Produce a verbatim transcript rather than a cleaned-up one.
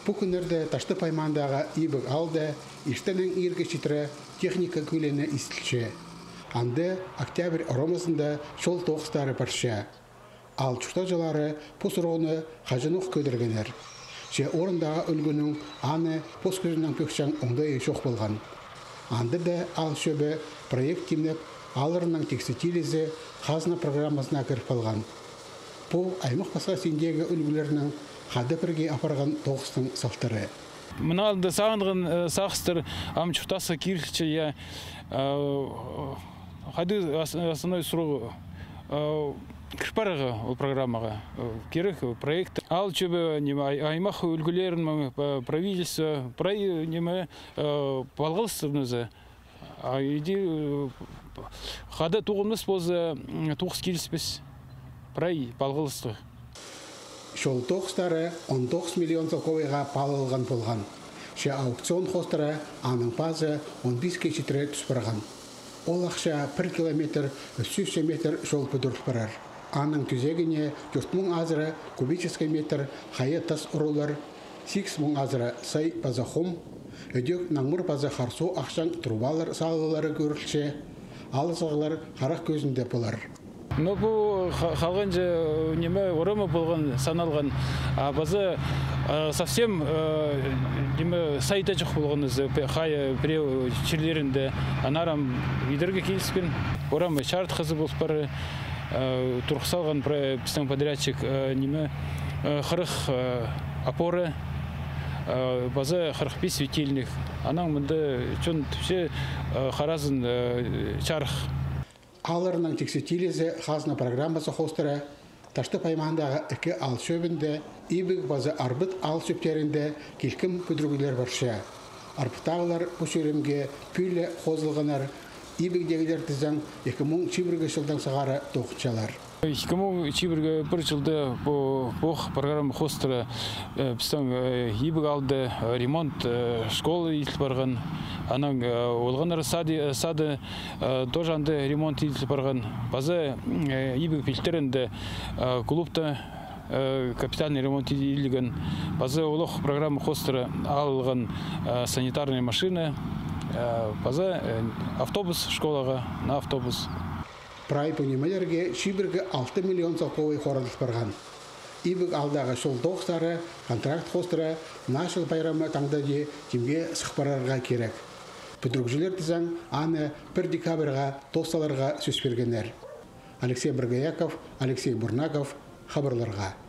Бу күннәрдә Ташты паймандагы ибек алды, иштенең ирге читре техника күлене истилче. Анда октябрь ромасында шол тоғыстары парша. Ал чуштажылары посуроны хажынух көдергенер. Же орындагы өлгөнүң аны пос көзүнөн пөкчәң оңдай шок болган. Анда да ал шөбе проект кимнеп алырның текстилизе хазна программасына кіріп алған. Бу аймақ басқа сендегі үлгілерінің хады бірге апарған тоғыстың салттары. Мына алды сағындығын сақыстыр амчуфтасы кирче я хады основной сұру кірпарығы ол программаға керек проект. Ал чөбі аймақ үлгілерін правительство балғылыстырнызы. Иди хады туғымыз болзы туғыз келіспес прай балғылысты. Шол тоғыстары он тоғыз миллион солковайға палылған болған. Ше аукцион хостары аның пазы он бес кешітірі түспірған. Ол ақша бір километр үш жүз метр жол бүдіріп барар. Аның түзегіне төрт мың азыры кубический метр хайы тас ұрулар, сегіз мың азыры сай пазахом, өдек наңмыр пазы харсу ақшан трубалар салылары көрілше, алысығылар қарақ көзінде болар. Но бұл қалғанжы неме орымы болған саналған, базы совсем неме сайта жоқ болғанызы, қай біреу черлерінде анарам видерге келіспен, орамы шарт қызы болып бары, тұрқсалған біздің подрядчик неме қырық опоры, базы қырық бес светильник, анаң мұнды чон түпше қаразын чарық. Алырның тексетилезе хазна программасы хостары Ташты паймандағы үкі ал шөбінде ибік базы арбыт ал шөптерінде келкім күдіргілер барша. Арбытағылар бұл шөремге пүйлі қозылғанар, ибік дегілер тіздің екі мың чибіргі жылдан сағары тоқытшалар. екі мың чибіргі бір жылды бұл программа хостары біздің ибік алды ремонт школы етіліп барған. Аның олғанар сады тоже анды ремонт етіліп барған. Базы ибік пелтерінде клубта капитальный ремонт етілген. Базы олық программа хостары алылған санитарные машины. Базы автобус школаға на автобус. Прай пөнемелерге шибіргі алты миллион салковай қорадылып барған. Ибік алдағы шол тоғыстары, контракт хостары, нашыл байрамы таңдаде темге сықпарарға керек. Бүдіргжілер тізің аны бір декабрға тосталарға сөз бергенер. Алексей Біргаяков, Алексей Бурнаков, хабарларға.